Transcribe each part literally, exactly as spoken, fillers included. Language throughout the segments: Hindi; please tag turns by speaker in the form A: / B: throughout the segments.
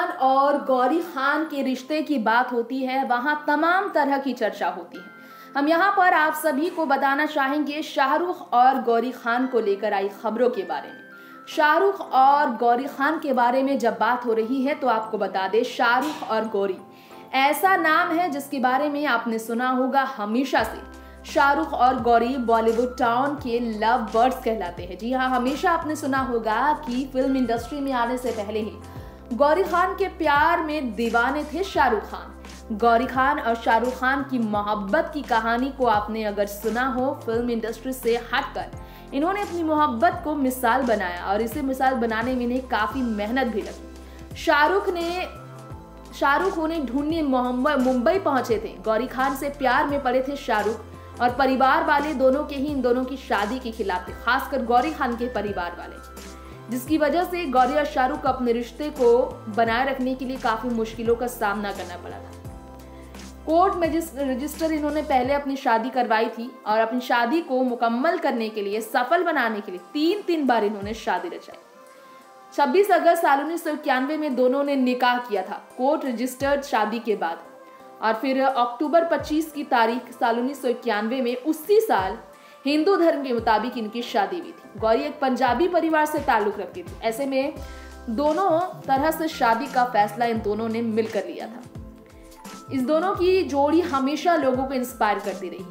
A: खान और गौरी खान के रिश्ते की बात होती है वहां तमाम तरह की चर्चा होती है। हम यहाँ पर आप सभी को बताना चाहेंगे शाहरुख और गौरी खान को लेकर आई खबरों के बारे में। शाहरुख और गौरी खान के बारे में जब बात हो रही है तो आपको बता दें, शाहरुख और गौरी ऐसा नाम है जिसके बारे में आपने सुना होगा हमेशा से। शाहरुख और गौरी बॉलीवुड टाउन के लव बर्ड्स कहलाते हैं। जी हाँ, हमेशा आपने सुना होगा कि फिल्म इंडस्ट्री में आने से पहले ही गौरी खान के प्यार में दीवाने थे शाहरुख खान। गौरी खान और शाहरुख खान की मोहब्बत की कहानी को आपने अगर सुना हो, फिल्म इंडस्ट्री से हटकर इन्होंने अपनी मोहब्बत को मिसाल बनाया और इसे मिसाल बनाने में इन्हें काफी मेहनत भी लगी। शाहरुख ने शाहरुख उन्हें ढूंढने मुंबई पहुंचे थे। गौरी खान से प्यार में पड़े थे शाहरुख और परिवार वाले दोनों के ही इन दोनों की शादी के खिलाफ थे, खासकर गौरी खान के परिवार वाले, जिसकी वजह से गौरी और शाहरुख को अपने रिश्ते को बनाए रखने के लिए काफी मुश्किलों का सामना करना पड़ा था। कोर्ट में रजिस्टर इन्होंने पहले अपनी शादी करवाई थी और अपनी शादी को मुकम्मल करने के लिए, सफल बनाने के लिए तीन तीन बार इन्होंने शादी रचाई। छब्बीस अगस्त साल उन्नीस सौ इक्यानवे में दोनों ने निकाह किया था कोर्ट रजिस्टर्ड शादी के बाद, और फिर अक्टूबर पच्चीस की तारीख साल उन्नीस सौ इक्यानवे में उसी साल हिंदू धर्म के मुताबिक इनकी शादी हुई थी। गौरी एक पंजाबी परिवार से ताल्लुक रखती थी। ऐसे में दोनों तरह से शादी का फैसला इन दोनों ने मिलकर लिया था। इस दोनों की जोड़ी हमेशा लोगों को इंस्पायर करती रही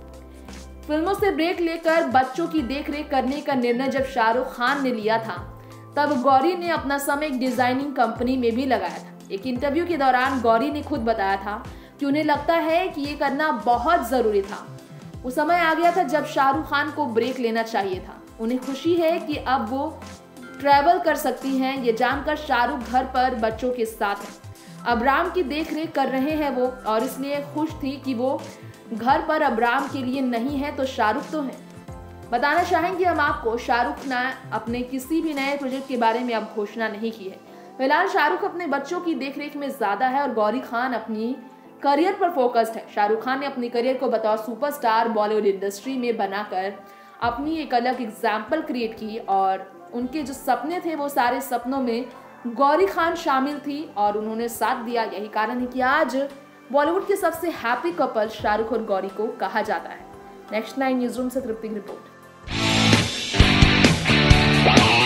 A: है। फिल्मों से ब्रेक लेकर बच्चों की देखरेख करने का निर्णय जब शाहरुख खान ने लिया था, तब गौरी ने अपना समय एक डिजाइनिंग कंपनी में भी लगाया था। एक इंटरव्यू के दौरान गौरी ने खुद बताया था कि उन्हें लगता है कि ये करना बहुत जरूरी था। वो समय आ गया था जब शाहरुख खान को ब्रेक लेना चाहिए था। उन्हें खुशी है कि अब वो ट्रैवल कर सकती हैं, ये जानकर शाहरुख घर पर बच्चों के साथ हैं। अब्राम की देखरेख कर रहे हैं वो, और इसलिए खुश थी कि वो घर पर अब्राम के लिए नहीं है तो शाहरुख तो है। बताना चाहेंगे हम आपको, शाहरुख ने अपने किसी भी नए प्रोजेक्ट के बारे में अब घोषणा नहीं की है। फिलहाल शाहरुख अपने बच्चों की देखरेख में ज्यादा है और गौरी खान अपनी करियर पर फोकस्ड है। शाहरुख खान ने अपनी करियर को बतौर सुपरस्टार बॉलीवुड इंडस्ट्री में बनाकर अपनी एक अलग एग्जाम्पल क्रिएट की, और उनके जो सपने थे वो सारे सपनों में गौरी खान शामिल थी और उन्होंने साथ दिया। यही कारण है कि आज बॉलीवुड के सबसे हैप्पी कपल शाहरुख और गौरी को कहा जाता है। नेक्स्ट नाइन न्यूज रूम से तृप्ति की रिपोर्ट।